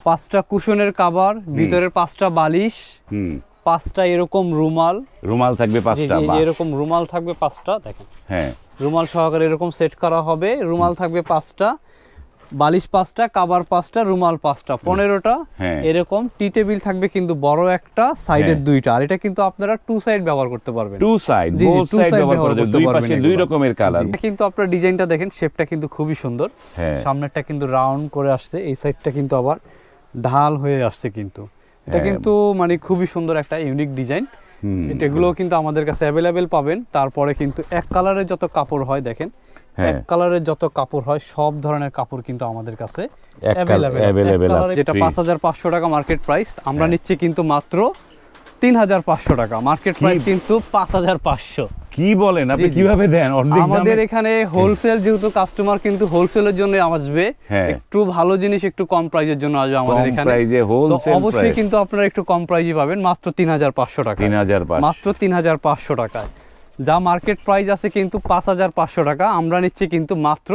5টা কুশনের কভার, ভিতরের 5টা বালিশ, 5টা এরকম রুমাল থাকবে 5টা। এরকম রুমাল থাকবে 5টা, দেখেন। হ্যাঁ, রুমাল সহকারে এরকম সেট করা হবে। রুমাল থাকবে 5টা, বালিশ 5টা, কভার 5টা, রুমাল 5টা, 15টা। এরকম টি টেবিল থাকবে কিন্তু বড় একটা, সাইডের 2টা। আর এটা কিন্তু আপনারা টু সাইড ব্যবহার করতে পারবেন। টু সাইড ব্যবহার করা যাবে, দুই পাশে দুই রকমের কালার। কিন্তু আপনারা ডিজাইনটা দেখেন, শেপটা কিন্তু খুবই সুন্দর। সামনেরটা কিন্তু রাউন্ড করে আসছে, এই সাইডটা কিন্তু আবার ঢাল হয়ে আসছে কিন্তু। এটা কিন্তু মানে খুবই সুন্দর একটা ইউনিক ডিজাইন। এগুলো কিন্তু আমাদের কাছে অ্যাভেলেবেল পাবেন। তারপরে কিন্তু এক কালারের যত কাপড় হয়, দেখেন, এক কালারের যত কাপড় হয় সব ধরনের কাপড় কিন্তু আমাদের কাছে অ্যাভেলেবেল আছে। যেটা 5500 টাকা মার্কেট প্রাইস, আমরা নিচ্ছি কিন্তু মাত্র 3500 টাকা। মার্কেট প্রাইস কিন্তু 5500। কি বলেন আপনি, কিভাবে দেন? আমাদের এখানে হোলসেল, যেহেতু কাস্টমার কিন্তু হোলসেলের জন্য আসবে, একটু ভালো জিনিস একটু কম প্রাইসের জন্য আসবে আমাদের এখানে। অবশ্যই কিন্তু আপনারা একটু কম প্রাইসে পাবেন, মাত্র 3500 টাকা। মাত্র 3500 টাকায়। যা মার্কেট প্রাইস আছে কিন্তু 5500 টাকা, আমরা নিচ্ছি কিন্তু মাত্র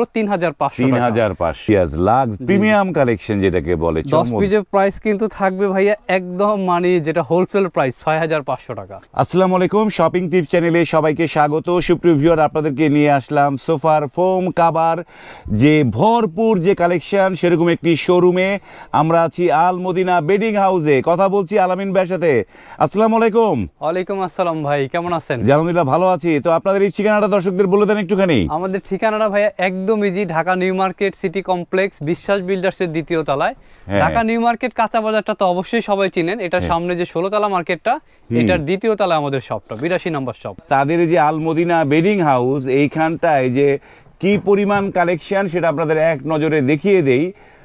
3500 লাখ প্রিমিয়াম কালেকশন যেটাকে বলে। 10 পিসের প্রাইস কিন্তু থাকবে ভাইয়া একদম মানে যেটা হোলসেল প্রাইস 6500 টাকা। আসসালামু আলাইকুম, শপিং টিপ চ্যানেলে সবাইকে স্বাগত। সুপ্রিয় ভিউয়ার, আপনাদেরকে নিয়ে আসলাম সোফার, ফোম, কভার যে ভরপুর যে কালেকশন, সেরকম একটি শোরুমে আমরা আছি। আল মদিনা বেডিং হাউসে কথা বলছি আলামিন ভাইয়ের সাথে। আসসালামু আলাইকুম। ওয়ালাইকুম আসসালাম ভাই, কেমন আছেন? আলহামদুলিল্লাহ ভালো আছি। তো আপনাদের এই ঠিকানাটা দর্শকদের বলে দেন একটুখানি। আমাদের ঠিকানাটা ভাইয়া একদম easy, Dhaka new market city complex, বিশ্বাস বিল্ডার্সের 2য় তলায়। ঢাকা নিউ মার্কেট কাঁচা বাজারটা তো অবশ্যই সবাই চিনেন, এটা সামনে যে 16 তলা মার্কেটটা, এটার 2য় তলায় আমাদের শপটা, 82 নম্বর শপ। তাদের যে আল মদিনা বেডিং হাউস, এইখানটায় যে কি পরিমাণ কালেকশন সেটা আপনাদের এক নজরে দেখিয়ে দেই।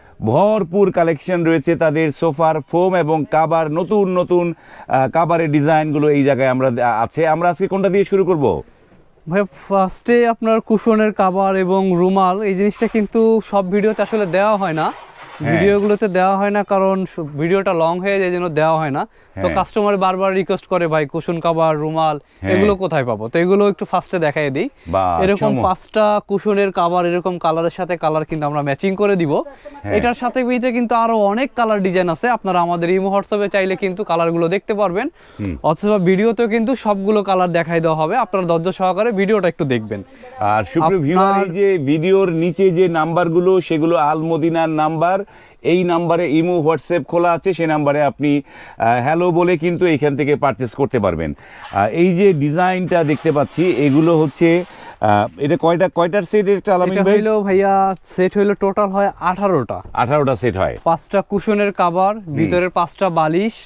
ভরপুর কালেকশন রয়েছে তাদের সোফার, ফোম এবং কভার। নতুন নতুন কভারের ডিজাইনগুলো এই জায়গায় আমরা আছে। আমরা আজকে কোনটা দিয়ে শুরু করব ভাই? ফার্স্টে আপনার কুশনের কভার এবং রুমাল, এই জিনিসটা কিন্তু সব ভিডিওতে আসলে দেওয়া হয় না, ভিডিওগুলোতে দেওয়া হয় না, কারণ ভিডিওটা লং হয়ে যায়, যেন দেওয়া হয় না। তো কাস্টমার বারবার রিকোয়েস্ট করে, ভাই কুশন কভার, রুমাল এগুলো কোথায় পাবো? তো এগুলো একটু ফার্স্টে দেখাই দিই। এরকম 5টা কুশনের কভার, এরকম কালারের সাথে কালার কিন্তু আমরা ম্যাচিং করে দিব। এটার সাথে কিন্তু আরো অনেক কালার ডিজাইন আছে, আপনারা আমাদের ইমো হোয়াটসঅ্যাপে চাইলে কিন্তু কালারগুলো দেখতে পারবেন, অথবা ভিডিওতেও কিন্তু সবগুলো কালার দেখাই দেওয়া হবে। আপনারা ধৈর্য সহকারে ভিডিওটা একটু দেখবেন। আর সুপ্রিয় ভিউয়ার, এই যে ভিডিওর নিচে যে নাম্বারগুলো, সেগুলো আল মদিনার নাম্বার। এই নাম্বারে ইমো হোয়াটসঅ্যাপ খোলা আছে, সেই নাম্বারে আপনি হ্যালো বলে কিন্তু এইখান থেকে পারচেস করতে পারবেন। এই যে ডিজাইনটা দেখতে পাচ্ছি, এগুলো হচ্ছে এটা কয়টার সেট? এটা আলামিন ভাই হইলো ভাইয়া সেট হইলো টোটাল হয় 18টা সেট হয়। 5টা কুশনের কভার, ভিতরের 5টা বালিশ,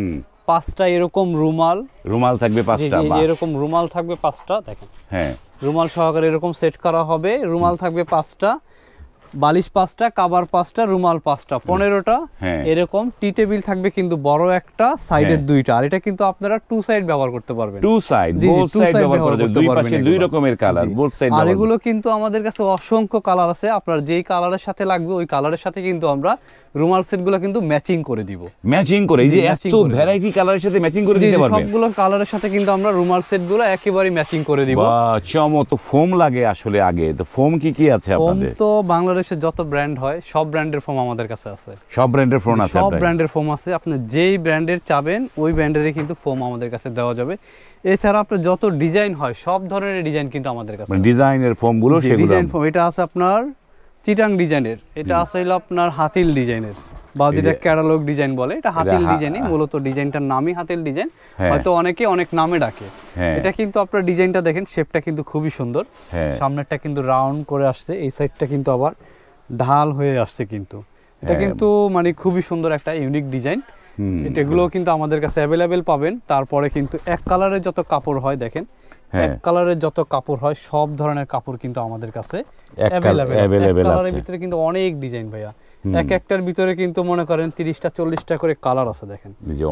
5টা এরকম রুমাল থাকবে 5টা। এরকম রুমাল থাকবে 5টা, দেখেন। রুমাল সহকারে এরকম সেট করা হবে। রুমাল থাকবে 5টা, বালিশ 5টা, কভার 5টা, রুমাল 5টা, 15টা। এরকম টি টেবিল থাকবে কিন্তু বড় একটা, সাইডের 2টা। আর এটা কিন্তু আপনারা টু সাইড ব্যবহার করতে পারবেন। টু সাইড ব্যবহার করা যাবে, দুই পাশে দুই রকমের কালার, বোথ সাইড। আর এগুলো কিন্তু আমাদের কাছে অসংখ্য কালার আছে, আপনার যেই কালারের সাথে লাগবে ওই কালারের সাথে কিন্তু আমরা রুমাল সেটগুলো কিন্তু ম্যাচিং করে দিব। ম্যাচিং করে, এই যে এত ভ্যারাইটি কালারের সাথে ম্যাচিং করে দিতে পারবেন। সবগুলো কালারের সাথে কিন্তু আমরা রুমাল সেটগুলো একেবারে ম্যাচিং করে দিব। বাহ, চমৎকার। ফোম লাগে আসলে আগে তো, ফোম কি আছে আপনাদের? ফোম তো বাংলাদেশের যত ব্র্যান্ড হয় সব ব্র্যান্ডের ফোম আমাদের কাছে আছে। সব ব্র্যান্ডের ফোম আছে? সব ব্র্যান্ডের ফোম আছে, আপনি যেই ব্র্যান্ডের চাবেন ওই ব্র্যান্ডেরই কিন্তু ফোম আমাদের কাছে দেওয়া যাবে। এছাড়া আপনার যত ডিজাইন হয় সব ধরনের ডিজাইন কিন্তু আমাদের কাছে। ডিজাইনের ফোমগুলো, সেগুলো ডিজাইন ফোম, এটা আছে আপনার চিটাং ডিজাইনের, এটা আছে হলো আপনার হাতিল ডিজাইনের, বা যেটা ক্যাটালগ ডিজাইন বলে, এটা হাতিল ডিজাইনই মূলত। ডিজাইনটার নামই হাতিল ডিজাইন, হয়তো অনেকে অনেক নামে ডাকে। এটা কিন্তু আপনার ডিজাইনটা দেখেন, শেপটা কিন্তু খুবই সুন্দর। সামনেরটা কিন্তু রাউন্ড করে আসছে, এই সাইডটা কিন্তু আবার ঢাল হয়ে আসছে কিন্তু। এটা কিন্তু মানে খুবই সুন্দর একটা ইউনিক ডিজাইন। এগুলো কিন্তু আমাদের কাছে অ্যাভেলেবেল পাবেন। তারপরে কিন্তু এক কালারের যত কাপড় হয়, দেখেন, এক কালারের যত কাপড় হয় সব ধরনের কাপড় কিন্তু আমাদের কাছে অ্যাভেলেবেল আছে। এক কালারের ভিতরে কিন্তু অনেক ডিজাইন ভাইয়া, এক একটার ভিতরে কিন্তু মনে করেন 30টা 40টা করে কালার আছে, দেখেন।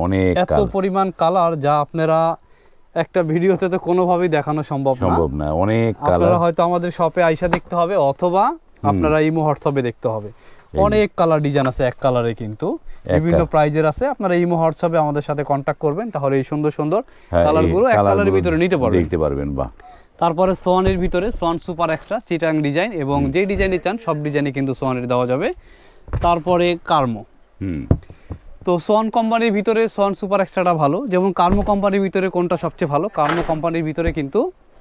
এত পরিমাণ কালার, যা আপনারা একটা ভিডিওতে তো কোনোভাবেই দেখানো সম্ভব না। অনেক কালার আপনারা হয়তো আমাদের শপে আইসা দেখতে হবে, অথবা আপনারা ইমো হোয়াটসঅ্যাপে দেখতে হবে। অনেক কালার ডিজাইন আছে এক কালারে, কিন্তু বিভিন্ন প্রাইজের আছে। আপনারা ইমো হোয়াটসঅ্যাপে আমাদের সাথে কন্টাক্ট করবেন, তাহলে এই সুন্দর সুন্দর কালারগুলো এক কালারের ভিতরে নিতে পারবেন। বাহ। তারপরে সোয়ানের ভিতরে সোয়ান সুপার এক্সট্রা চিটাং ডিজাইন, এবং যে ডিজাইনই চান সব ডিজাইনই কিন্তু সোয়ানের দেওয়া যাবে। তারপরে কার্মো, তো সোয়ান কোম্পানির ভিতরে সোয়ান সুপার এক্সট্রাটা ভালো, যেমন কার্মো কোম্পানির ভিতরে কোনটা সবচেয়ে ভালো, কার্মো কোম্পানির ভিতরে কিন্তু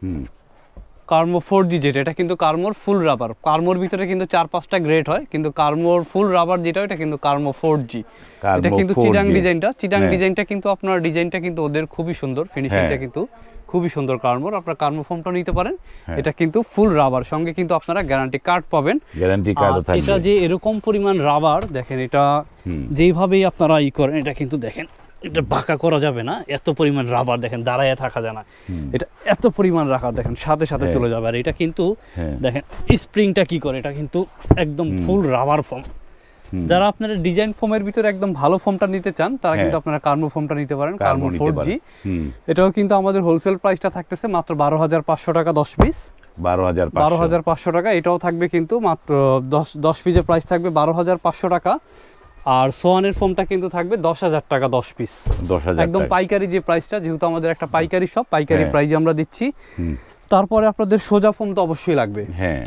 কার্মো 4G যেটা, এটা কিন্তু কার্মোর ফুল রাবার। কার্মোর ভিতরে কিন্তু 4-5টা গ্রেড হয়, কিন্তু কার্মোর ফুল রাবার যেটা এটা কিন্তু কার্মো 4G। এটা কিন্তু চিটাং ডিজাইনটা কিন্তু আপনার ডিজাইনটা কিন্তু ওদের খুবই সুন্দর, ফিনিশিংটা কিন্তু খুবই সুন্দর কার্মোর। আপনার কার্মো ফোমটা নিতে পারেন, এটা কিন্তু ফুল রাবার, সঙ্গে কিন্তু আপনারা গ্যারান্টি কার্ড পাবেন। এটা যে এরকম পরিমাণ রাবার দেখেন, এটা যেইভাবেই আপনারা করেন এটা কিন্তু দেখেন এটা বাঁকা করা যাবে না, এত পরিমাণ রাবার দেখেন, দাঁড়ায় থাকা যায় না, এটা এত পরিমাণ রাবার দেখেন সাথে সাথে চলে যাবে। আর এটা কিন্তু দেখেন স্প্রিংটা কি করে, এটা কিন্তু একদম ফুল রাবার ফোম। যারা আপনারা ডিজাইন ফোমের ভিতরে একদম ভালো ফোমটা নিতে চান তারা কিন্তু আপনারা কার্মো ফোমটা নিতে পারেন, কার্মো 4G। এটাও কিন্তু আমাদের হোলসেল প্রাইসটা থাকতেছে মাত্র 12,500 টাকা 10 পিস, 12,500 টাকা। এটাও থাকবে কিন্তু মাত্র 10 পিসের প্রাইস থাকবে 12,500 টাকা। আর সোয়ানের ফোমটা কিন্তু থাকবে 10,000 টাকা 10 পিস, একদম পাইকারি যে প্রাইসটা, যেহেতু আমাদের একটা পাইকারি শপ, পাইকারি প্রাইসে আমরা দিচ্ছি। তারপরে আপনাদের সোজা ফোম তো অবশ্যই লাগবে।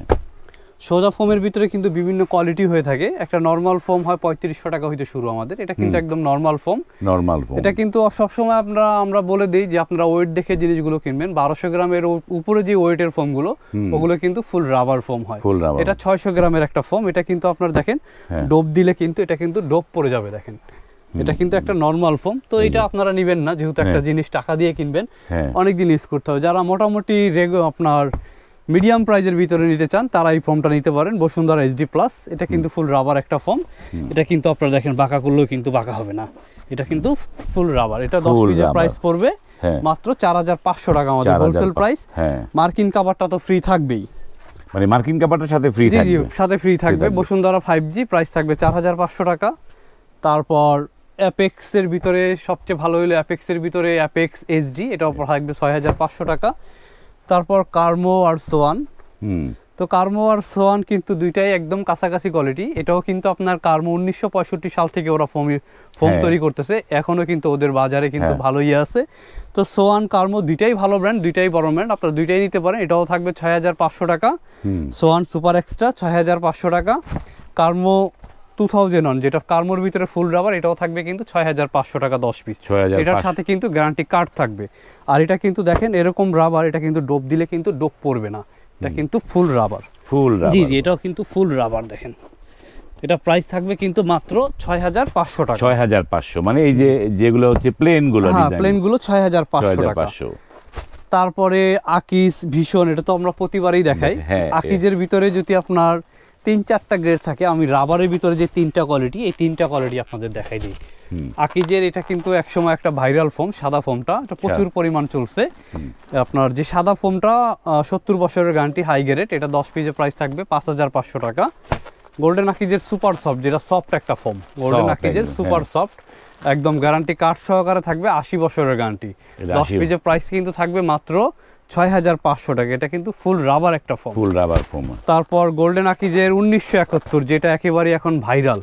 সোজা ফোমের ভিতরে কিন্তু বিভিন্ন কোয়ালিটি হয়ে থাকে। একটা নরমাল ফোম হয় 3500 টাকা হইতে শুরু আমাদের, এটা কিন্তু একদম নরমাল ফোম। এটা কিন্তু সবসময় আমরা বলে দিই যে আপনারা ওয়েট দেখে জিনিসগুলো কিনবেন। 1200 গ্রামের উপরে যে ওয়েটের ফোমগুলো ওগুলো কিন্তু ফুল রাবার ফোম হয়। এটা 600 গ্রামের একটা ফোম, এটা কিন্তু আপনার দেখেন ডোপ দিলে কিন্তু এটা কিন্তু ডোপ পড়ে যাবে দেখেন, এটা কিন্তু একটা নরমাল ফোম। তো এটা আপনারা নেবেন না, যেহেতু একটা জিনিস টাকা দিয়ে কিনবেন, অনেক দিন ইউজ করতে হবে। যারা মোটামুটি আপনার মিডিয়াম প্রাইজের ভিতরে নিতে চান তারা এই ফোমটা নিতে পারেন, বসুন্ধরা HD+। এটা কিন্তু ফুল রাবার একটা ফোম, এটা কিন্তু আপনারা দেখেন বাঁকা করলেও কিন্তু বাঁকা হবে না, এটা কিন্তু ফুল রাবার। এটা 10 পিসের প্রাইস পড়বে মাত্র 4,500 টাকা আমাদের হোলসেল প্রাইস। মার্কিন কাভারটা তো ফ্রি থাকবেই, মানে মার্কিন কাভারটার সাথে ফ্রি থাকবে, সাথে ফ্রি থাকবে। বসুন্ধরা 5G প্রাইস থাকবে 4,500 টাকা। তারপর অ্যাপেক্সের ভিতরে সবচেয়ে ভালো হলো অ্যাপেক্সের ভিতরে অ্যাপেক্স HD, এটাও থাকবে 6,500 টাকা। তারপর কার্মো আর সোয়ান, তো কার্মো আর সোয়ান কিন্তু দুইটাই একদম কাছাকাছি কোয়ালিটি। এটাও কিন্তু আপনার কার্মো 1965 সাল থেকে ওরা ফোম তৈরি করতেছে, এখনো কিন্তু ওদের বাজারে কিন্তু ভালোই আছে। তো সোয়ান কার্মো দুইটাই ভালো ব্র্যান্ড, দুইটাই বড় ব্র্যান্ড, আপনারা দুইটাই নিতে পারেন। এটাও থাকবে 6,500 টাকা। সোয়ান সুপার এক্সট্রা 6,500 টাকা। কার্মো 2001 যেটা কার্মোর ভিতরে ফুল রাবার, এটাও থাকবে কিন্তু 6,500 টাকা 10 পিস। এটার সাথে কিন্তু গ্যারান্টি কার্ড থাকবে। আর এটা কিন্তু দেখেন এরকম রাবার, এটা কিন্তু ডোপ দিলে কিন্তু ডোপ পড়বে না, এটা কিন্তু ফুল রাবার। জি, এটাও কিন্তু ফুল রাবার দেখেন। এটা প্রাইস থাকবে কিন্তু মাত্র 6,500 টাকা। 6,500 মানে এই যে যেগুলো হচ্ছে প্লেনগুলো, হ্যাঁ প্লেনগুলো 6,500 টাকা। তারপরে আকিজ ভীষণ, এটা তো আমরা প্রতিবারই দেখাই। আকিজের ভিতরে যদি আপনার 3-4টা গ্রেড থাকে, আমি রাবারের ভিতরে যে 3টা কোয়ালিটি, এই 3টা কোয়ালিটি আপনাদের দেখাই দিই। আকিজের এটা কিন্তু একসময় একটা ভাইরাল ফোম, সাদা ফোমটা, এটা প্রচুর পরিমাণ চলছে। আপনার যে সাদা ফোমটা 70 বছরের গ্যারান্টি, হাই গ্রেড, এটা 10 পিসের প্রাইস থাকবে 5,500 টাকা। গোল্ডেন আকিজের সুপার সফট, যেটা সফট একটা ফোম, গোল্ডেন আকিজের সুপার সফট, একদম গ্যারান্টি কার্ড সহকারে থাকবে, 80 বছরের গ্যারান্টি। 10 পিসের প্রাইস কিন্তু থাকবে মাত্র 6,500 টাকা। এটা কিন্তু ফুল রাবার একটা ফোম, ফুল রাবার ফোম। তারপর গোল্ডেন আকিজের 1971, যেটা একেবারে এখন ভাইরাল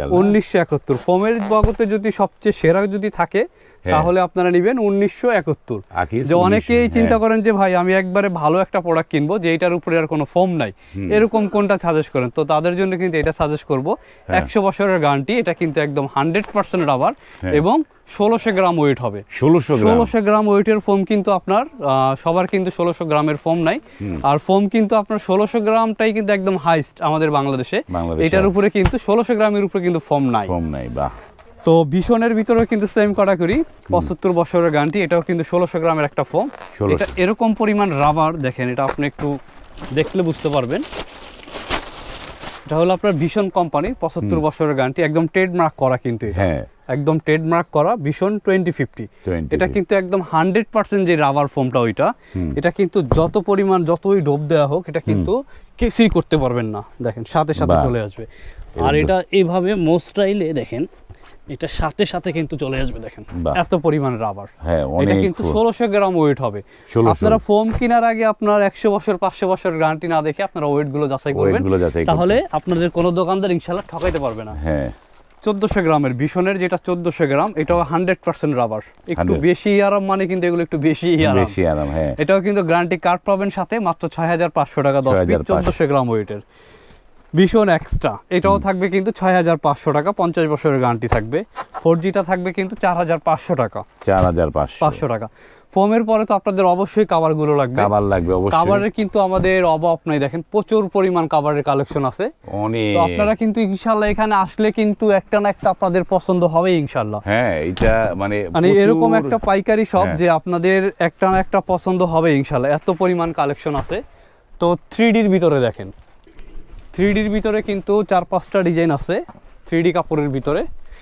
1971 ফোমের জগতে যদি সবচেয়ে সেরা যদি থাকে তাহলে আপনারা নেবেন 1971। যে অনেকেই চিন্তা করেন যে ভাই আমি একবারে ভালো একটা প্রোডাক্ট কিনবো যে এটার উপরে আর কোনো ফোম নাই, এরকম কোনটা সাজেস্ট করেন? তো তাদের জন্য কিন্তু এটা সাজেস্ট করব, 100 বছরের গ্যারান্টি, এটা কিন্তু একদম 100% রাবার এবং 1600 গ্রাম ওয়েট হবে। 1600 গ্রাম ওয়েটের ফোম কিন্তু আপনার সবার কিন্তু 1600 গ্রামের ফোম নাই, আর ফোম কিন্তু আপনার 1600 গ্রামটাই কিন্তু একদম হাইস্ট আমাদের বাংলাদেশে। এটার উপরে কিন্তু 1600 গ্রামের উপরে কিন্তু ফোম নাই। বাহ। তো ভীষণের ভিতরে কিন্তু সেম ক্যাটাগরি, 75 বছরের গ্যারান্টি, এটাও কিন্তু 1600 গ্রামের একটা ফোম। এটা এরকম পরিমাণ রাবার দেখেন, এটা আপনি একটু দেখলে বুঝতে পারবেন। এটা হলো আপনার ভীষণ কোম্পানি, 75 বছরের গ্যারান্টি, একদম ট্রেডমার্ক করা কিন্তু এটা, একদম ট্রেডমার্ক করা ভীষণ 2050। এটা কিন্তু একদম 100% যে রাবার ফোমটা ওইটা, এটা কিন্তু যত পরিমাণ যতই ডোপ দেওয়া হোক এটা কিন্তু কিছুই করতে পারবেন না, দেখেন সাথে সাথে চলে আসবে। আর এটা এইভাবে মোস্টাইলে দেখেন এটা সাথে সাথে কিন্তু চলে আসবে, দেখেন এত পরিমাণ রাবার। এটা কিন্তু 1600 গ্রাম ওয়েট হবে। আপনারা ফোম কেনার আগে আপনার 100 বছর 500 বছর গ্যারান্টি না দেখে আপনারা ওয়েট গুলো যাচাই করবেন, তাহলে আপনাদের কোনো দোকানদার ইনশাআল্লাহ ঠকাইতে পারবে না। 1400 গ্রামের ভীষণের যেটা 1400 গ্রাম, এটাও 100% রাবার, একটু বেশি আরাম, মানে কিন্তু এগুলো একটু বেশি আরাম। এটাও কিন্তু গ্যারান্টি কার্ড পাবেন সাথে, মাত্র 6,500 টাকা 10 পিস, 1400 গ্রাম ওয়েটের। ভীষণ এক্সট্রা, এটাও থাকবে কিন্তু 6,500 টাকা, 50 বছরের গ্যারান্টি থাকবে। 4Gটা থাকবে কিন্তু 4,500 টাকা। 4,500 টাকা। ফোমের পরে তো আপনাদের অবশ্যই কাভারগুলো লাগবে। কাভার লাগবে অবশ্যই। কাভারের কিন্তু আমাদের অভাব নাই, দেখেন প্রচুর পরিমাণ কাভারের কালেকশন আছে অনেক। তো আপনারা কিন্তু ইনশাআল্লাহ এখানে আসলে কিন্তু একটা না একটা আপনাদের পছন্দ হবে ইনশাআল্লাহ। হ্যাঁ, এটা মানে এরকম একটা পাইকারি শপ যে আপনাদের একটা না একটা পছন্দ হবে ইনশাআল্লাহ, এত পরিমাণ কালেকশন আছে। তো 3Dর ভিতরে দেখেন, 3Dর ভিতরে কিন্তু 4-5টা ডিজাইন আছে 3D কাপড়ের ভিতরে।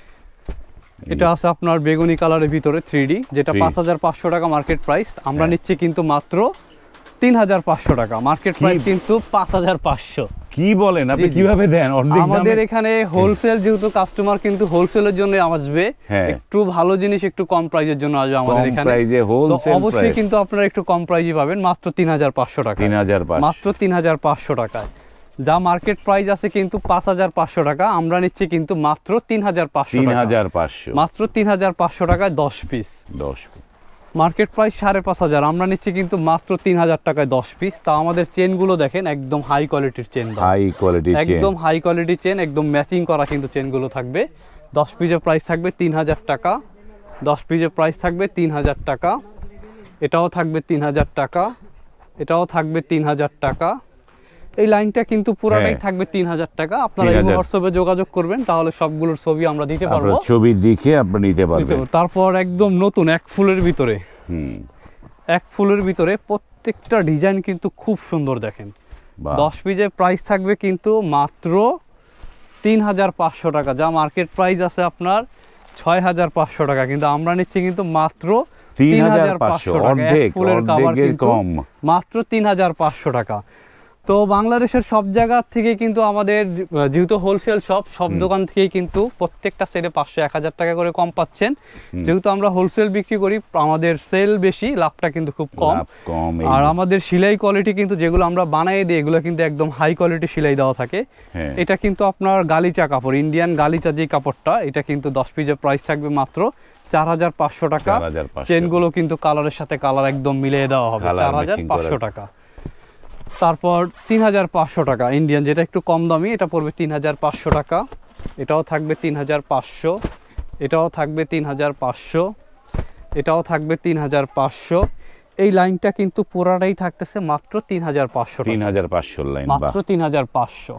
এটা আছে আপনার বেগুনি কালারের ভিতরে 3D, যেটা 5,500 টাকা মার্কেট প্রাইস। আমরা নিচ্ছি কিন্তু মাত্র 3,500 টাকা, মার্কেট প্রাইস কিন্তু 5,500। কি বলেন আপনি, কিভাবে দেন? আমাদের এখানে হোলসেল, যেহেতু কাস্টমার কিন্তু হোলসেলের জন্য আসবে, একটু ভালো জিনিস একটু কম প্রাইসের জন্য আসবে আমাদের এখানে। তো অবশ্যই কিন্তু আপনারা একটু কম প্রাইসে পাবেন, মাত্র 3,500 টাকা, মাত্র 3,500 টাকায়। যা মার্কেট প্রাইস আছে কিন্তু 5,500 টাকা, আমরা নিচ্ছি কিন্তু মাত্র 3,500 টাকা, মাত্র 3,500 টাকায় 10 পিস। মার্কেট প্রাইস 5,500, আমরা নিচ্ছি কিন্তু মাত্র 3,000 টাকায় 10 পিস। তা আমাদের চেনগুলো দেখেন, একদম হাই কোয়ালিটির চেন, একদম হাই কোয়ালিটির চেন, একদম ম্যাচিং করা কিন্তু চেনগুলো থাকবে। 10 পিসের প্রাইস থাকবে 3,000 টাকা, 10 পিসের প্রাইস থাকবে 3,000 টাকা। এটাও থাকবে 3,000 টাকা, এটাও থাকবে 3,000 টাকা। এই লাইনটা কিন্তু পুরাটাই থাকবে 3,000 টাকা। আপনারা এই হোয়াটসঅ্যাপে যোগাযোগ করবেন, তাহলে সবগুলোর ছবি আমরা দিতে পারবো, ছবি দেখে আপনারা নিতে পারবেন। তারপর একদম নতুন এক ফুলের ভিতরে, এক ফুলের ভিতরে প্রত্যেকটা ডিজাইন কিন্তু খুব সুন্দর দেখেন। 10 পিসের প্রাইস থাকবে কিন্তু মাত্র 3,500 টাকা, যা মার্কেট প্রাইস আছে আপনার 6,500 টাকা, কিন্তু আমরা নিচ্ছি কিন্তু মাত্র 3,500 টাকা। এক ফুলের কাভার কিন্তু মাত্র 3,500 টাকা। তো বাংলাদেশের সব জায়গা থেকে কিন্তু আমাদের, যেহেতু হোলসেল শপ, সব দোকান থেকেই কিন্তু প্রত্যেকটা সেটে 500-1,000 টাকা করে কম পাচ্ছেন। যেহেতু আমরা হোলসেল বিক্রি করি, আমাদের সেল বেশি, লাভটা কিন্তু খুব কম। আর আমাদের সেলাই কোয়ালিটি কিন্তু যেগুলো আমরা বানিয়ে দিই, এগুলো কিন্তু একদম হাই কোয়ালিটি সেলাই দেওয়া থাকে। এটা কিন্তু আপনার গালিচা কাপড়, ইন্ডিয়ান গালিচা যে কাপড়টা, এটা কিন্তু 10 পিসের প্রাইস থাকবে মাত্র 4,500 টাকা। চেনগুলো কিন্তু কালারের সাথে কালার একদম মিলিয়ে দেওয়া হবে, 4,500 টাকা। তারপর 3,500 টাকা ইন্ডিয়ান, যেটা একটু কম দামি, এটা পড়বে 3,500 টাকা। এটাও থাকবে 3,500, এটাও থাকবে 3,500, এটাও থাকবে 3,500। এই লাইনটা কিন্তু পুরাটাই থাকতেছে মাত্র 3,500 টাকা, 3,500 লাইন, মাত্র 3,500।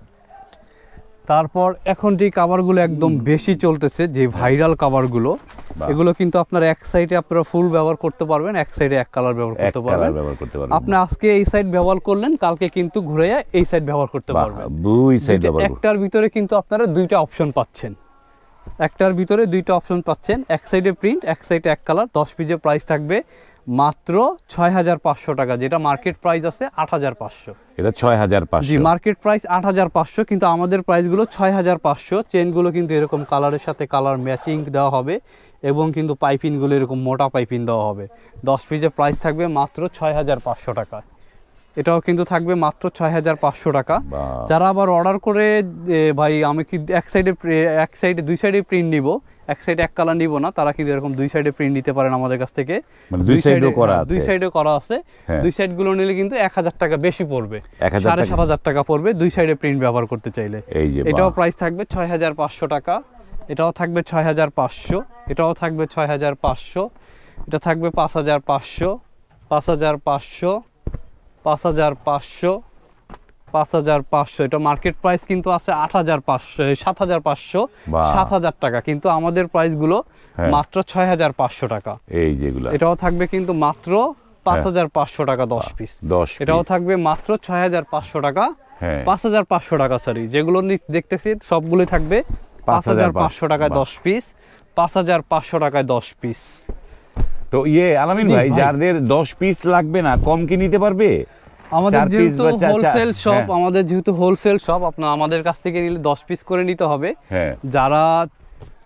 তারপর এখন যে কাভারগুলো একদম বেশি চলতেছে, যে ভাইরাল কাভারগুলো, এগুলো কিন্তু আপনার এক সাইডে আপনারা ফুল ব্যবহার করতে পারবেন, এক সাইডে এক কালার ব্যবহার করতে পারবেন। আপনি আজকে এই সাইড ব্যবহার করলেন, কালকে কিন্তু ঘুরে এই সাইড ব্যবহার করতে পারবেন। দুই সাইড, একটার ভিতরে কিন্তু আপনারা দুইটা অপশন পাচ্ছেন, একটার ভিতরে দুইটা অপশন পাচ্ছেন, এক সাইডে প্রিন্ট, এক সাইডে এক কালার। 10 পিসের প্রাইস থাকবে মাত্র 6,500 টাকা, যেটা মার্কেট প্রাইস আছে 8,500। এটা 6,500, জি, মার্কেট প্রাইস 8,500, কিন্তু আমাদের প্রাইসগুলো 6,500। চেনগুলো কিন্তু এরকম কালারের সাথে কালার ম্যাচিং দেওয়া হবে, এবং কিন্তু পাইপিংগুলো এরকম মোটা পাইপিং দেওয়া হবে। 10 পিসের প্রাইস থাকবে মাত্র 6,500 টাকা। এটাও কিন্তু থাকবে মাত্র 6,500 টাকা। যারা আবার অর্ডার করে, ভাই আমি কি এক সাইডে দুই সাইডে প্রিন্ট নিব, এক সাইডে এক কালার নিব না, তারা কিন্তু এরকম দুই সাইডে প্রিন্ট নিতে পারেন আমাদের কাছ থেকে। দুই সাইডে করা আছে, দুই সাইড গুলো নিলে কিন্তু 1,000 টাকা বেশি পড়বে, 7,500 টাকা পড়বে দুই সাইডে প্রিন্ট ব্যবহার করতে চাইলে। এটাও প্রাইস থাকবে 6,500 টাকা, এটাও থাকবে 6,500, এটাও থাকবে 6,500, এটা থাকবে 5,500, 5,500, 5,500, 5,500। এটা মার্কেট প্রাইস কিন্তু আছে 8,500, 7,500, 7,000 টাকা, কিন্তু আমাদের প্রাইস গুলো মাত্র 6,500 টাকা। এই যেগুলো, এটাও থাকবে কিন্তু মাত্র 5,500 টাকা 10 পিস। এটাও থাকবে মাত্র 6,500 টাকা, 5,500 টাকা, সরি, যেগুলো দেখতেছি সবগুলোই থাকবে 5,500 টাকায় 10 পিস, 5,500 টাকায় 10 পিস। তো আলামিন ভাই, যাদের 10 পিস লাগবে না, কম কি নিতে পারবে? আমাদের যেহেতু হোলসেল শপ, আমাদের যেহেতু হোলসেল শপ, আপনার আমাদের কাছ থেকে নিলে 10 পিস করে নিতে হবে। যারা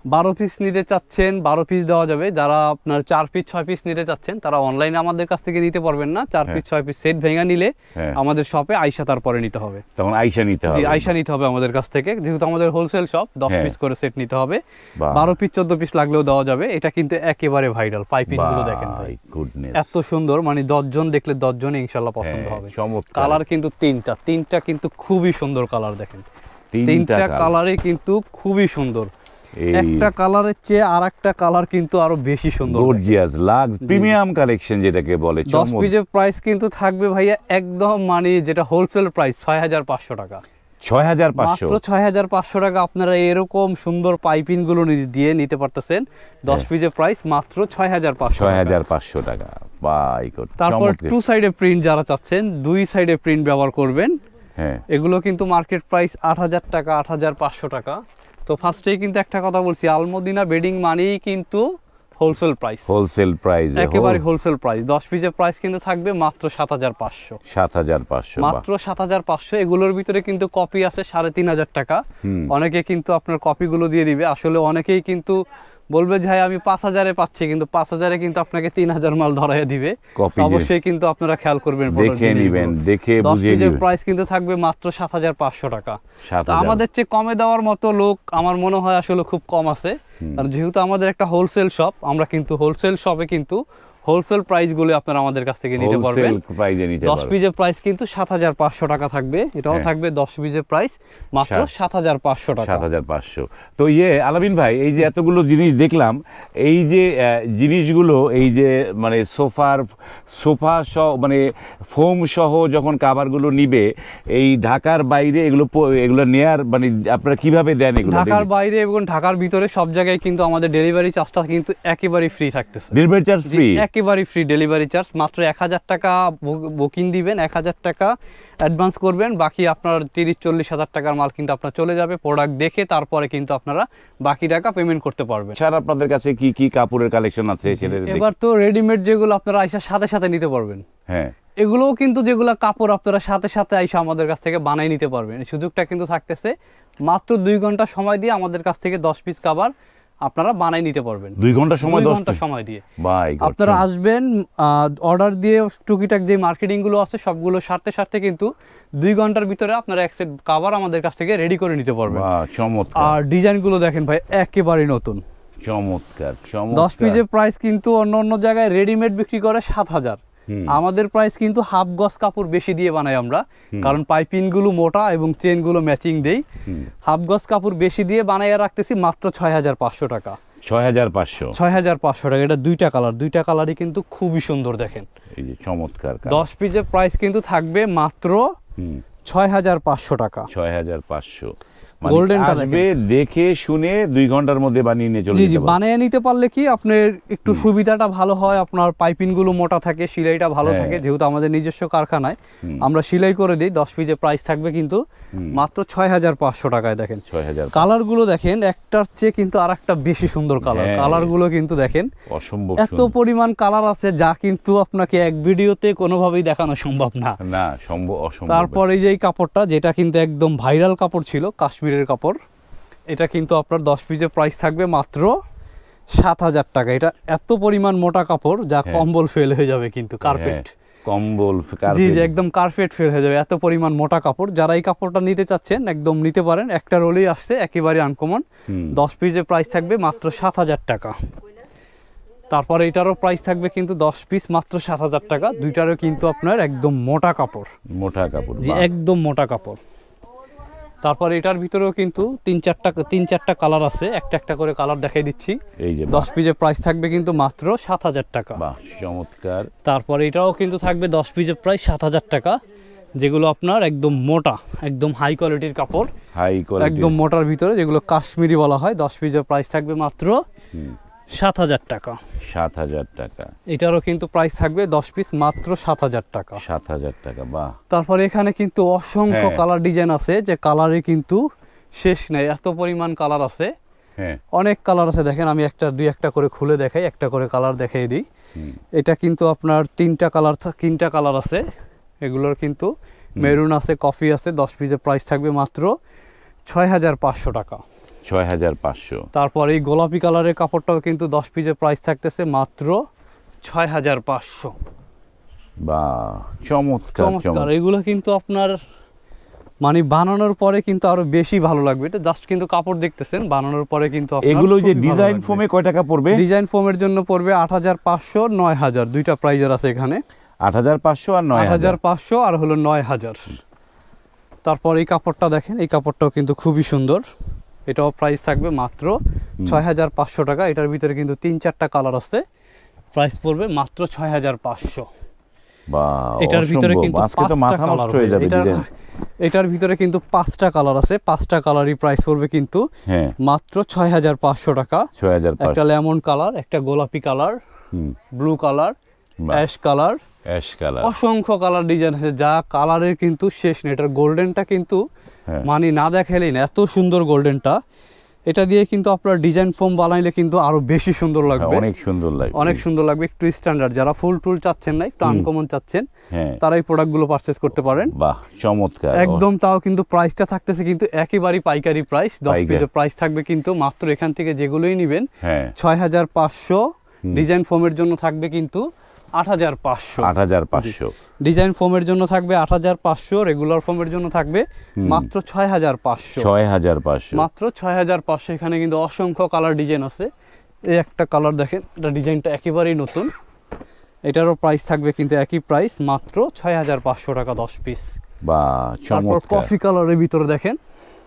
12 পিস নিতে চাচ্ছেন 12 পিস দেওয়া যাবে। যারা আপনার 4 পিস 6 পিস নিতে চাচ্ছেন তারা অনলাইনে আমাদের কাছ থেকে নিতে পারবেন না। 4 পিস 6 পিস সেট ভেঙে নিলে আমাদের শপে আইসা তারপরে নিতে হবে। তখন আইসা নিতে হবে। জি, আইসা নিতে হবে আমাদের কাছ থেকে, যেহেতু আমাদের হোলসেল শপ। 10 পিস করে সেট নিতে হবে। 12 পিস 14 পিস লাগলেও দেওয়া যাবে। এটা কিন্তু একেবারে ভাইরাল। পাইপিং গুলো দেখেন ভাই, এত সুন্দর, মানে 10 জন দেখলে 10 জনই ইনশাআল্লাহ পছন্দ হবে। কালার কিন্তু তিনটা কিন্তু খুবই সুন্দর কালার দেখেন। তিনটা কালারে কিন্তু খুবই সুন্দর। একটা কালারের চেয়ে আরেকটা কালার কিন্তু আরো বেশি সুন্দর, গর্জিয়াস, লাক্স প্রিমিয়াম কালেকশন যেটাকে বলে। 10 পিসের প্রাইস কিন্তু থাকবে ভাইয়া একদম, মানে যেটা হোলসেল প্রাইস 6500 টাকা। 6500, মাত্র 6500 টাকা আপনারা এরকম সুন্দর পাইপিং গুলো দিয়ে নিতে পারতেছেন। 10 পিসের প্রাইস মাত্র 6500 টাকা। বাই গুড। তারপর টু সাইডে প্রিন্ট যারা চাচ্ছেন, 2 সাইডে প্রিন্ট ব্যবহার করবেন, এগুলো কিন্তু মার্কেট প্রাইস 8000 টাকা, 8500 টাকা। তো ফার্স্টেই কিন্তু একটা কথা বলছি, আলমদিনা বেডিং মানেই কিন্তু হোলসেল প্রাইস, একেবারে হোলসেল প্রাইস। 10 পিসের প্রাইস কিন্তু থাকবে মাত্র 7500, মাত্র 7500। এগুলোর ভিতরে কিন্তু কপি আছে 3500 টাকা। অনেকে কিন্তু আপনার কপিগুলো দিয়ে দিবে। আসলে অনেকেই কিন্তু বলবে যে আমি 5000-এ পাচ্ছি, কিন্তু 5000-এ কিন্তু আপনাকে 3000 মাল ধরাইয়া দিবে। অবশ্যই কিন্তু আপনারা খেয়াল করবেন, দেখে নেবেন, দেখে বুঝে নেবেন। 10 পিসের প্রাইস কিন্তু থাকবে মাত্র 7500 টাকা। তো আমাদের চেয়ে কমে দেওয়ার মতো লোক আমার মনে হয় আসলে খুব কম আছে। আর যেহেতু আমাদের একটা হোলসেল শপ, আমরা কিন্তু হোলসেল শপে কিন্তু হোলসেল প্রাইস গুলো আপনারা আমাদের কাছ থেকে নিতে পারবেন। 10 পিসের প্রাইস কিন্তু 7500 টাকা থাকবে। এটাও থাকবে 10 পিসের প্রাইস মাত্র 7500 টাকা। 7500। তো আলামিন ভাই, এই যে এতগুলো জিনিস দেখলাম, এই যে জিনিসগুলো, এই যে মানে সোফা সহ, মানে ফোম সহ যখন কাভারগুলো নিবে, এই ঢাকার বাইরে এগুলো নেয়ার মানে আপনারা কিভাবে দেন এগুলো? ঢাকার বাইরে এবং ঢাকার ভিতরে সব জায়গায় কিন্তু আমাদের ডেলিভারি চার্জটা কিন্তু একেবারে ফ্রি থাকতেছে। ডেলিভারি চার্জ ফ্রি, একেবারে ফ্রি ডেলিভারি চার্জ। মাত্র 1000 টাকা বুকিং দিবেন, 1000 টাকা অ্যাডভান্স করবেন, বাকি আপনার 30-40 হাজার টাকার মাল কিন্তু আপনার চলে যাবে। প্রোডাক্ট দেখে তারপরে কিন্তু আপনারা বাকি টাকা পেমেন্ট করতে পারবেন। স্যার, আপনাদের কাছে কি কি কাপড়ের কালেকশন আছে? এবার তো রেডিমেড যেগুলো আপনারা আইসা সাথে সাথে নিতে পারবেন। এগুলোও কিন্তু যেগুলো কাপড় আপনারা সাথে সাথে আইসা আমাদের কাছ থেকে বানাই নিতে পারবেন। এই সুযোগটা কিন্তু থাকতেছে। মাত্র 2 ঘন্টা সময় দিয়ে আমাদের কাছ থেকে 10 পিস কাভার আপনারা বানাই নিতে পারবেন। 2 ঘন্টা সময়, 2 ঘন্টা সময় দিয়ে আপনারা আসবেন, অর্ডার দিয়ে টুকিটাক যে মার্কেটিং গুলো আছে সবগুলো সারতে কিন্তু 2 ঘন্টার ভিতরে আপনারা এক সেট কাভার আমাদের কাছ থেকে রেডি করে নিতে পারবেন। চমৎকার। আর ডিজাইন গুলো দেখেন ভাই, একেবারে নতুন, চমৎকার। 10 পিসের প্রাইস কিন্তু অন্য জায়গায় রেডিমেড বিক্রি করে 7000, আমাদের প্রাইস কিন্তু হাফ গজ কাপড় বেশি দিয়ে বানাই আমরা, কারণ পাইপিং গুলো মোটা এবং চেন গুলো ম্যাচিং দেই। হাফ গজ কাপড় বেশি দিয়ে বানাইয়া রাখতেছি মাত্র 6500 টাকা। 6500 টাকা। এটা 2টা কালার, 2টা কালারই কিন্তু খুবই সুন্দর দেখেন, এই যে চমৎকার। 10 পিসের প্রাইস কিন্তু থাকবে মাত্র 6500 টাকা। 6500 গোল্ডেন আসবে, দেখে শুনে 2 ঘন্টার মধ্যে বানিয়ে নিয়ে চলে যাবে। বানিয়ে নিতে পারলে কি আপনার একটু সুবিধাটা ভালো হয়, আপনার পাইপিং গুলো মোটা থাকে, সেলাইটা ভালো থাকে। যেহেতু আমাদের নিজস্ব কারখানায় আমরা সেলাই করে দিই। 10 পিসের প্রাইস থাকবে কিন্তু মাত্র 6500 টাকায়। দেখেন কালার গুলো দেখেন, একটার চেয়ে কিন্তু আরেকটা বেশি সুন্দর কালার। কালার গুলো কিন্তু দেখেন অসম্ভব, এত পরিমাণ কালার আছে যা কিন্তু আপনাকে এক ভিডিওতে কোনোভাবেই দেখানো সম্ভব না। অসম্ভব। তারপর এই যে কাপড়টা, যেটা কিন্তু একদম ভাইরাল কাপড় ছিল, কাশ্মীরের কাপড়, এটা কিন্তু আপনার 10 পিসের প্রাইস থাকবে মাত্র 7000 টাকা। এটা এত পরিমাণ মোটা কাপড় যা কম্বল ফেল হয়ে যাবে, কিন্তু কার্পেট কম্বল, জি একদম কার্পেট ফেল হয়ে যাবে, এত পরিমাণ মোটা কাপড়। যারা এই কাপড়টা নিতে চাচ্ছেন একদম নিতে পারেন। একটা রোলেই আসছে, একেবারে আনকমন। 10 পিসের প্রাইস থাকবে মাত্র 7000 টাকা। তারপরে এটারও প্রাইস থাকবে কিন্তু 10 পিস মাত্র 7000 টাকা। দুইটারও কিন্তু আপনার একদম মোটা কাপড়, জি একদম মোটা কাপড়। তারপর এটার ভিতরেও কিন্তু 3-4টা কালার আছে, একটা করে কালার দেখাই দিচ্ছি। 10 পিসের প্রাইস থাকবে কিন্তু মাত্র 7000 টাকা। চমৎকার। তারপর এটাও কিন্তু থাকবে 10 পিসের প্রাইস 7000 টাকা, যেগুলো আপনার একদম মোটা, একদম হাই কোয়ালিটির কাপড়, একদম মোটার ভিতরে, যেগুলো কাশ্মীরি বলা হয়। 10 পিসের প্রাইস থাকবে মাত্র 7000 টাকা। 7000 টাকা। এটারও কিন্তু প্রাইস থাকবে 10 পিস মাত্র 7000 টাকা। 7000 টাকা। বাহ। তারপরে এখানে কিন্তু অসংখ্য কালার ডিজাইন আছে, যে কালারে কিন্তু শেষ নেই, এত পরিমাণ কালার আছে। অনেক কালার আছে। দেখেন আমি একটা করে খুলে দেখাই, একটা করে কালার দেখাই দিই। এটা কিন্তু আপনার 3টা কালার আছে। এগুলোর কিন্তু মেরুন আছে, কফি আছে। 10 পিসের প্রাইস থাকবে মাত্র 6500 টাকা। 6500। তারপর এই গোলাপি কালারের কাপড়টাও কিন্তু 10 পিসের প্রাইস থাকতেছে মাত্র 6500। বা চমৎকার চমৎকার, এগুলো কিন্তু আপনার মানে বানানোর পরে কিন্তু আরো বেশি ভালো লাগবে। এটা জাস্ট কিন্তু কাপড় দেখতেছেন, বানানোর পরে কিন্তু এগুলো যে ডিজাইন ফোমে কয় টাকা পড়বে? ডিজাইন ফোমের জন্য পড়বে 8500 9000, দুইটা প্রাইজার আছে এখানে, 8500 আর 9000। 8500 আর হলো 9000। তারপর এই কাপড়টা দেখেন, এই কাপড়টাও কিন্তু খুবই সুন্দর, এটাও প্রাইস থাকবে মাত্র 6500 টাকা। এটার ভিতরে কিন্তু 3-4টা কালার আছে, প্রাইস পড়বে মাত্র 6500। এটার ভিতরে কিন্তু এটার ভিতরে কিন্তু 5টা কালার আছে, 5টা কালারই প্রাইস পড়বে কিন্তু মাত্র 6500 টাকা। একটা লেমন কালার, একটা গোলাপি colour, blue colour, ash colour, অসংখ্য কালার ডিজাইন আছে, যা কালারের কিন্তু শেষ নেই। এটার গোল্ডেনটা কিন্তু মানে না দেখালেই না, এত সুন্দর গোল্ডেনটা। এটা দিয়ে কিন্তু আপনার ডিজাইন ফোম বানাইলে কিন্তু আরো বেশি সুন্দর লাগবে, অনেক সুন্দর লাগবে, অনেক সুন্দর লাগবে। একটু স্ট্যান্ডার্ড, যারা ফুল টুল চাচ্ছেন না, একটু আনকমন চাচ্ছেন, তারা এই প্রোডাক্টগুলো পারচেজ করতে পারেন। বাহ চমৎকার একদম। তাও কিন্তু প্রাইসটা থাকতেছে কিন্তু একেবারেই পাইকারি প্রাইস, 10 পিসের প্রাইস থাকবে কিন্তু মাত্র এখান থেকে যেগুলোই নেবেন 6500। ডিজাইন ফোমের জন্য থাকবে কিন্তু 8500। ডিজাইন ফোমের জন্য থাকবে 8500, রেগুলার ফোমের জন্য থাকবে মাত্র 6500। মাত্র 6500। এখানে কিন্তু অসংখ্য কালার ডিজাইন আছে। এই একটা কালার দেখেন, এটা ডিজাইনটা একেবারেই নতুন, এটারও প্রাইস থাকবে কিন্তু একই প্রাইস, মাত্র 6500 টাকা 10 পিস। তারপর কফি কালারের ভিতরে দেখেন,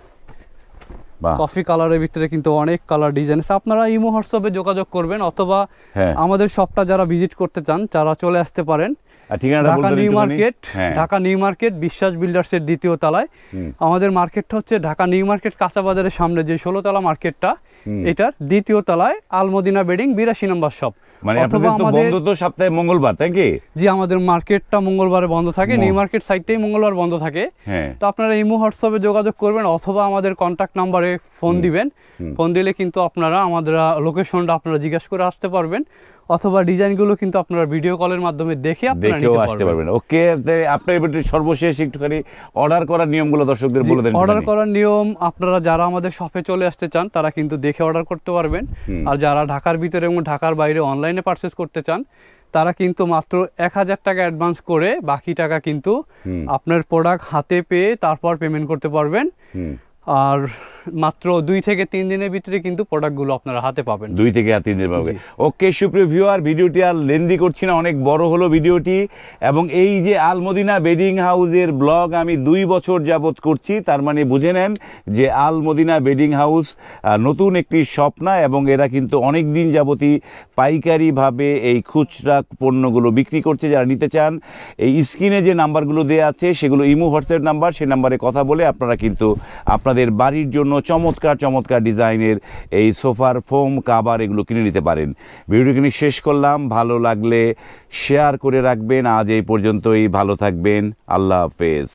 কফি কালারের ভিতরে কিন্তু অনেক কালার ডিজাইন আছে। আপনারা ইমো হোয়াটসঅ্যাপে যোগাযোগ করবেন, অথবা আমাদের শপটা যারা ভিজিট করতে চান তারা চলে আসতে পারেন। ঢাকা নিউ মার্কেট বিশ্বাস বিল্ডার্সের 2য় তলায়। আমাদের মার্কেটটা হচ্ছে ঢাকা নিউ মার্কেট কাঁচা বাজারের সামনে যে 16 তলা মার্কেটটা, এটার 2য় তলায় আলমদিনা বেডিং 82 নম্বর শপ। অথবা আমাদের বন্ধ তো সপ্তাহে মঙ্গলবার, তাই কি? জি, আমাদের মার্কেটটা মঙ্গলবারে বন্ধ থাকে, নিউ মার্কেট সাইডটাই মঙ্গলবার বন্ধ থাকে। তো আপনারা ইমো হোয়াটসঅ্যাপে যোগাযোগ করবেন, অথবা আমাদের কন্ট্যাক্ট নাম্বারে ফোন দিবেন। ফোন দিলে কিন্তু আপনারা আমাদের লোকেশনটা আপনারা জিজ্ঞাসা করে আসতে পারবেন, অথবা ডিজাইনগুলো কিন্তু আপনারা ভিডিও কলের মাধ্যমে দেখে আপনারা নিতে পারবেন। ওকে, আপনার সর্বশেষ একটুখানি অর্ডার করার নিয়মগুলো দর্শকদের বলে দেন। অর্ডার করার নিয়ম, আপনারা যারা আমাদের শপে চলে আসতে চান তারা কিন্তু দেখে অর্ডার করতে পারবেন, আর যারা ঢাকার ভিতরে এবং ঢাকার বাইরে অনলাইনে পারচেজ করতে চান তারা কিন্তু মাত্র 1000 টাকা অ্যাডভান্স করে বাকি টাকা কিন্তু আপনার প্রোডাক্ট হাতে পেয়ে তারপর পেমেন্ট করতে পারবেন। আর মাত্র 2 থেকে 3 দিনের ভিতরে কিন্তু প্রোডাক্টগুলো আপনারা হাতে পাবেন। 2 থেকে 3 দিন পাবেন। ওকে সুপ্রিয় ভিউয়ার, ভিডিওটি আর লেন্দি করছি না, অনেক বড় হলো ভিডিওটি। এবং এই যে আলমদিনা বেডিং হাউসের ব্লগ আমি 2 বছর যাবত করছি, তার মানে বুঝে নেন যে আলমদিনা বেডিং হাউস নতুন একটি স্বপ্ন, এবং এরা কিন্তু অনেক দিন যাবতই পাইকারিভাবে এই খুচরা পণ্যগুলো বিক্রি করছে। যারা নিতে চান, এই স্ক্রিনে যে নাম্বারগুলো দেওয়া আছে সেগুলো ইমো হোয়াটসঅ্যাপ নাম্বার, সেই নাম্বারে কথা বলে আপনারা কিন্তু আপনাদের বাড়ির জন্য চমৎকার চমৎকার ডিজাইনের এই সোফার, ফোম, কাভার এগুলো কিনে নিতে পারেন। ভিডিওটি কিনে শেষ করলাম, ভালো লাগলে শেয়ার করে রাখবেন। আজ এই পর্যন্তই, ভালো থাকবেন, আল্লাহ হাফেজ।